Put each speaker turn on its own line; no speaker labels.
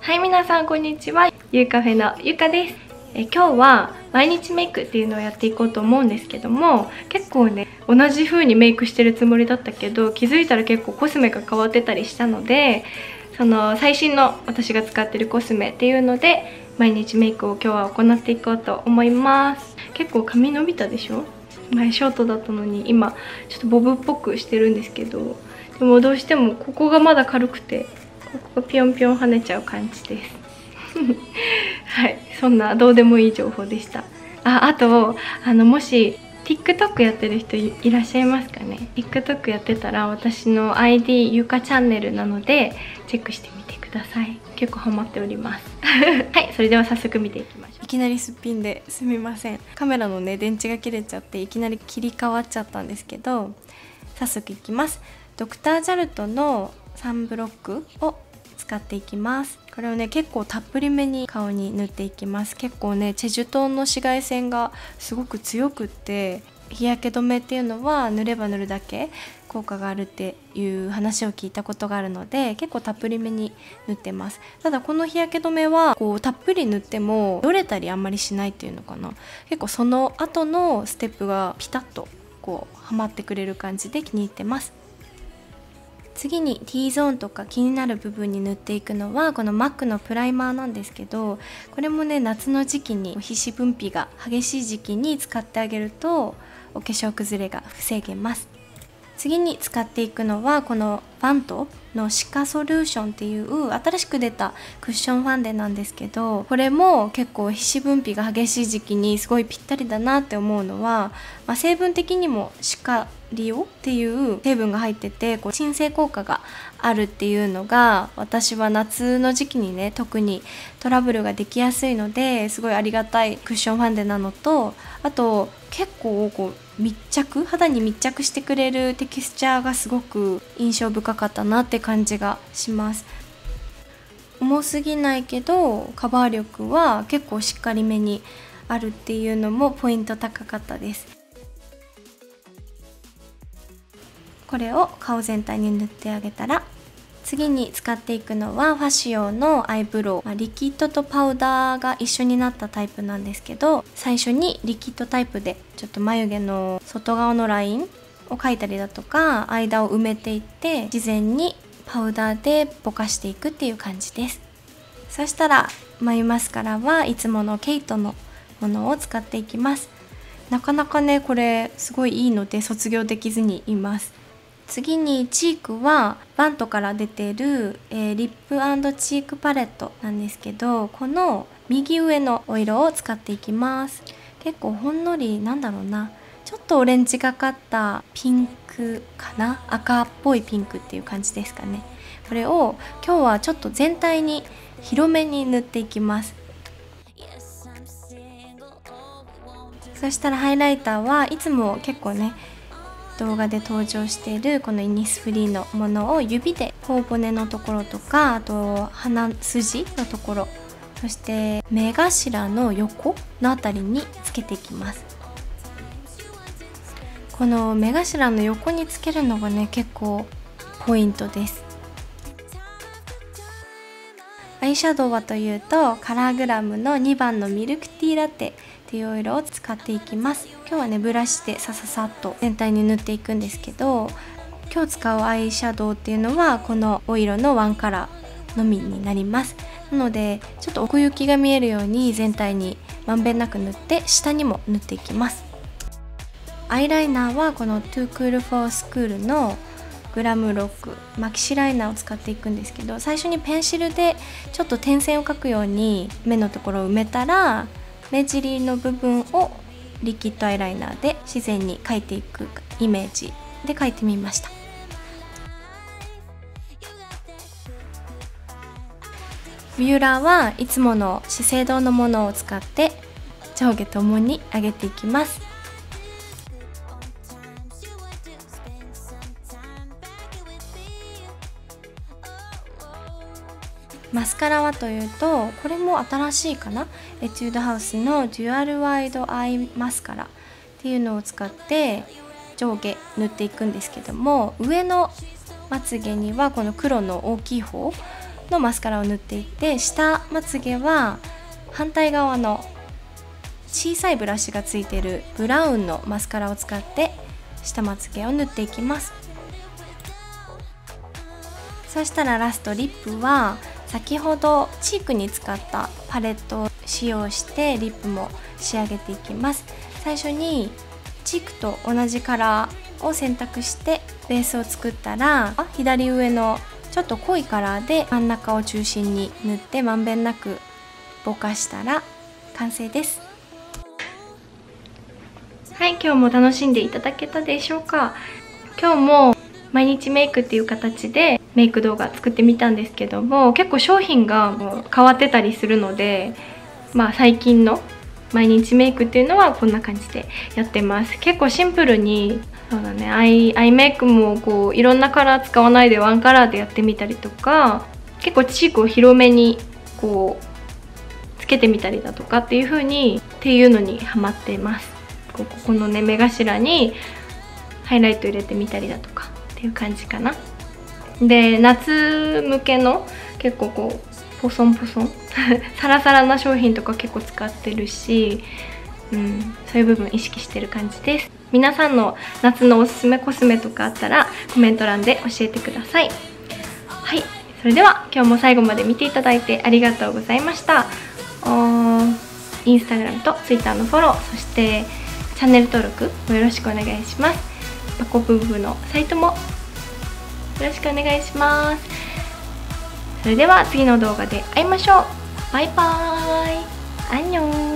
はい、皆さんこんにちは。ゆうカフェのゆかです。今日は毎日メイクっていうのをやっていこうと思うんですけども、結構ね同じ風にメイクしてるつもりだったけど、気づいたら結構コスメが変わってたりしたので、その最新の私が使ってるコスメっていうので毎日メイクを今日は行っていこうと思います。結構髪伸びたでしょ。前ショートだったのに今ちょっとボブっぽくしてるんですけど、でもどうしてもここがまだ軽くて、ここがピョンピョン跳ねちゃう感じですはい、そんなどうでもいい情報でした。あともし TikTok やってる人いらっしゃいますかね。 TikTok やってたら私の ID ゆかチャンネルなのでチェックしてみてください。結構ハマっておりますはい、それでは早速見ていきましょう。いきなりすっぴんですみません。カメラのね電池が切れちゃっていきなり切り替わっちゃったんですけど、早速いきます。ドクタージャルトのサンブロックを使っていきます。これをね結構たっぷりめに顔に塗っていきます。結構ねチェジュ島の紫外線がすごく強くって、日焼け止めっていうのは塗れば塗るだけ効果があるっていう話を聞いたことがあるので、結構たっぷりめに塗ってます。ただこの日焼け止めはこうたっぷり塗ってもよれたりあんまりしないっていうのかな。結構その後のステップがピタッとこうはまってくれる感じで気に入ってます。次に T ゾーンとか気になる部分に塗っていくのはこの MAC のプライマーなんですけど、これもね夏の時期に皮脂分泌が激しい時期に使ってあげるとお化粧崩れが防げます。次に使っていくのはこのファントのシカソリューションっていう新しく出たクッションファンデなんですけど、これも結構皮脂分泌が激しい時期にすごいぴったりだなって思うのは、成分的にもシカリオっていう成分が入っててこう鎮静効果があるっていうのが、私は夏の時期にね特にトラブルができやすいのですごいありがたいクッションファンデなのと、あと結構こう肌に密着してくれるテキスチャーがすごく印象深かったなって感じがします。重すぎないけどカバー力は結構しっかりめにあるっていうのもポイント高かったです。これを顔全体に塗ってあげたら、次に使っていくのはファシオのアイブロウ、リキッドとパウダーが一緒になったタイプなんですけど、最初にリキッドタイプでちょっと眉毛の外側のラインを描いたりだとか間を埋めていって、事前にパウダーでぼかしていくっていう感じです。そしたら眉マスカラはいつものケイトのものを使っていきます。なかなかねこれすごいいいので卒業できずにいます。次にチークはバントから出てる、リップ&チークパレットなんですけど、この右上のお色を使っていきます。結構ほんのりなんだろうな、ちょっとオレンジがかったピンクかな、赤っぽいピンクっていう感じですかね。これを今日はちょっと全体に広めに塗っていきます。そしたらハイライターはいつも結構ね動画で登場しているこのイニスフリーのものを指で頬骨のところとか、あと鼻筋のところ、そして目頭の横のあたりにつけていきます。この目頭の横につけるのがね結構ポイントです。アイシャドウはというとカラーグラムの2番のミルクティーラテっていうお色を使っていきます。今日はねブラシでさささっと全体に塗っていくんですけど、今日使うアイシャドウっていうのはこのお色のワンカラーのみになります。なのでちょっと奥行きが見えるように全体にまんべんなく塗って下にも塗っていきます。アイライナーはこの Too Cool for School のグラムロックマキシライナーを使っていくんですけど、最初にペンシルでちょっと点線を描くように目のところを埋めたら、目尻の部分をリキッドアイライナーで自然に描いていくイメージで描いてみました。ビューラーはいつもの資生堂のものを使って上下ともに上げていきます。マスカラはというとこれも新しいかな、エチュードハウスのデュアルワイドアイマスカラっていうのを使って上下塗っていくんですけども、上のまつげにはこの黒の大きい方のマスカラを塗っていって、下まつげは反対側の小さいブラシがついているブラウンのマスカラを使って下まつげを塗っていきます。そしたらラストリップは先ほどチークに使ったパレットを使用してリップも仕上げていきます。最初にチークと同じカラーを選択してベースを作ったら、左上のちょっと濃いカラーで真ん中を中心に塗ってまんべんなくぼかしたら完成です。はい、今日も楽しんでいただけたでしょうか。今日も毎日メイクっていう形でメイク動画作ってみたんですけども、結構商品がもう変わってたりするので、最近の毎日メイクっていうのはこんな感じでやってます。結構シンプルに、そうだね、アイメイクもこういろんなカラー使わないでワンカラーでやってみたりとか、結構チークを広めにこうつけてみたりだとかっていう風にっていうのにハマってます。ここのね、目頭にハイライト入れてみたりだとかっていう感じかな。で、夏向けの結構こうポソンポソンサラサラな商品とか結構使ってるし、そういう部分意識してる感じです。皆さんの夏のおすすめコスメとかあったらコメント欄で教えてください。はい、それでは今日も最後まで見ていただいてありがとうございました。インスタグラムとツイッターのフォロー、そしてチャンネル登録もよろしくお願いします。パコブーブのサイトもよろしくお願いします。それでは次の動画で会いましょう。バイバーイ。アンニョン。